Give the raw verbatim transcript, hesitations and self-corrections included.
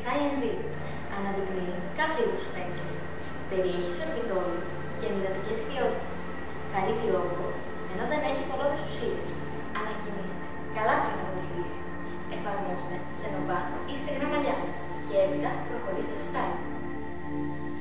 άι εν τζι. Αναδεικνύει κάθε είδους χτένισμα. Περιέχει σορβιτόλι και ενυδατικές ιδιότητες. Χαρίζει όγκο, ενώ δεν έχει κολλώδεις ουσίες. Ανακοινήστε καλά πριν από τη χρήση. Εφαρμόστε σε νομπά ή στεγνά μαλλιά και έπειτα προχωρήστε στο styling.